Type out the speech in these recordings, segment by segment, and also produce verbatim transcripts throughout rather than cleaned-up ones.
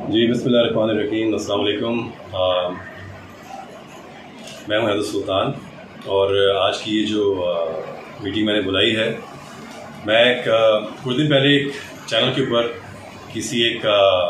जी बिस्मिल्लाहिर्रहमानिर्रहीम, अस्सलाम वालेकुम। मैं हूं हैदर सुल्तान और आज की ये जो आ, मीटिंग मैंने बुलाई है, मैं एक कुछ दिन पहले एक चैनल के ऊपर किसी एक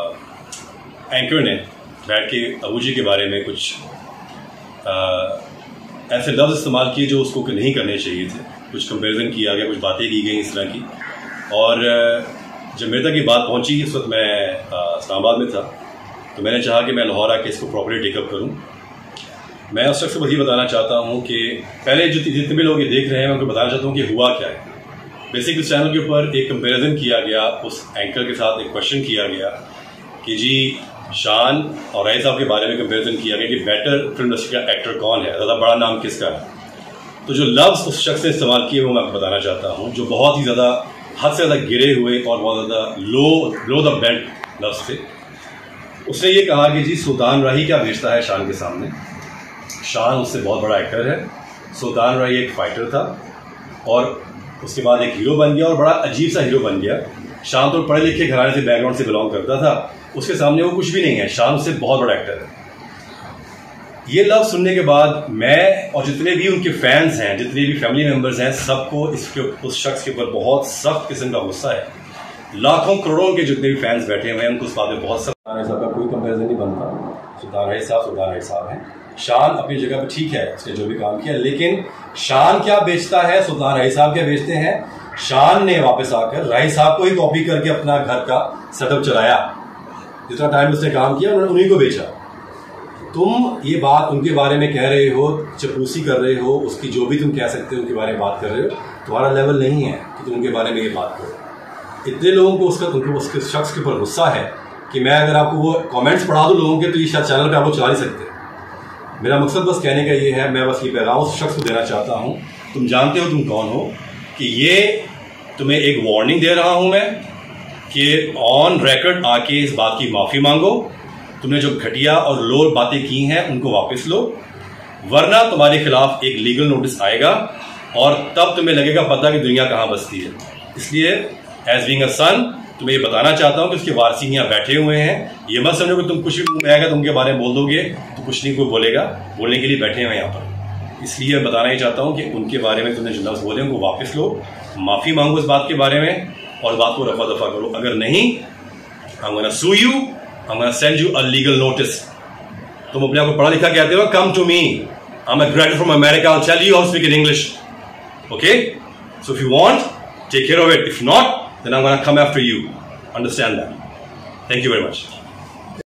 आ, एंकर ने बैठ के अबू जी के बारे में कुछ आ, ऐसे लफ्ज़ इस्तेमाल किए जो उसको नहीं करने चाहिए थे। कुछ कंपैरिजन किया गया, कुछ बातें की गई इस तरह की। और जब मेरे तक ये बात पहुंची, इस वक्त मैं इस्लामाबाद में था, तो मैंने चाहा कि मैं लाहौर आके इसको प्रॉपर्ली टेकअप करूं। मैं उस शख्स को बस ये बताना चाहता हूं कि पहले जो जितने भी लोग ये देख रहे हैं, मैं उनको बताना चाहता हूं कि हुआ क्या है। बेसिक इस चैनल के ऊपर एक कंपैरिजन किया गया, उस एंकर के साथ एक क्वेश्चन किया गया कि जी शान और राय साहब के बारे में कंपैरिजन किया गया कि बेटर फिल्म इंडस्ट्री का एक्टर कौन है, ज़्यादा बड़ा नाम किसका है। तो जो लफ्ज़ उस शख्स ने इस्तेमाल किए वो मैं आपको बताना चाहता हूँ, जो बहुत ही ज़्यादा हद से ज़्यादा गिरे हुए और बहुत ज़्यादा लो लो द बेल्ट लफ्ज़ थे। उसने ये कहा कि जी सुल्तान राही क्या बेचता है शान के सामने। शान उससे बहुत बड़ा एक्टर है, सुल्तान राही एक फाइटर था और उसके बाद एक हीरो बन गया और बड़ा अजीब सा हीरो बन गया। शान तो पढ़े लिखे घराने से बैकग्राउंड से बिलोंग करता था, उसके सामने वो कुछ भी नहीं है। शान उससे बहुत बड़ा एक्टर है। ये लफ्ज़ सुनने के बाद मैं और जितने भी उनके फैंस हैं, जितने भी फैमिली मेम्बर्स हैं, सबको इसके उस शख्स के ऊपर बहुत सख्त किस्म का गुस्सा है। लाखों करोड़ों के जितने भी फैंस बैठे हुए हैं उनको उस बात में बहुत सख्त। सुल्तान राही साहब का कोई कंपैरिजन नहीं बनता। सुल्तान राही साहब सुल्तान राही साहब हैं। शान अपनी जगह पर ठीक है, उसने जो भी काम किया, लेकिन शान क्या बेचता है, सुल्तान राही साहब क्या बेचते हैं। शान ने वापस आकर राही साहब को ही कॉपी करके अपना घर का सेटअप चलाया। जितना टाइम उसने काम किया उन्होंने उन्हीं को बेचा। तुम ये बात उनके बारे में कह रहे हो, चपलूसी कर रहे हो, उसकी जो भी तुम कह सकते हो उनके बारे में बात कर रहे हो, तुम्हारा लेवल नहीं है कि तुम उनके बारे में ये बात करो। इतने लोगों को उसका उनको उसके शख्स के ऊपर गुस्सा है कि मैं अगर आपको वो कमेंट्स पढ़ा दूं लोगों के, तो ये शायद चैनल पे आप लोग चला नहीं सकते। मेरा मकसद बस कहने का ये है, मैं बस ये पैगाम उस शख्स को देना चाहता हूँ, तुम जानते हो तुम कौन हो, कि ये तुम्हें एक वार्निंग दे रहा हूँ मैं कि ऑन रिकॉर्ड आके इस बात की माफ़ी मांगो। तुमने जो घटिया और लो बातें की हैं उनको वापस लो, वरना तुम्हारे खिलाफ एक लीगल नोटिस आएगा और तब तुम्हें लगेगा पता कि दुनिया कहाँ बसती है। इसलिए एज बीइंग अ सन तुम्हें ये बताना चाहता हूँ कि उसके वारसी यहाँ बैठे हुए हैं। ये मत समझो कि तुम कुछ भी आएगा तो उनके बारे में बोल दोगे तो कुछ नहीं कोई बोलेगा, बोलने के लिए बैठे हुए हैं यहाँ पर। इसलिए बताना ही चाहता हूँ कि उनके बारे में तुमने जो लफ्ज़ बोले उनको वापस लो, माफ़ी मांगो इस बात के बारे में और बात को रफा दफा करो। अगर नहीं, I'm gonna sue you, I'm gonna send you a legal notice. तुम अपने आप को पढ़ा लिखा कहते हो, come to me, I'm a graduate from America, I'll tell you how to speak in English. Okay? So if you want, take care of it. If not, then I'm gonna come after you. Understand that. Thank you very much.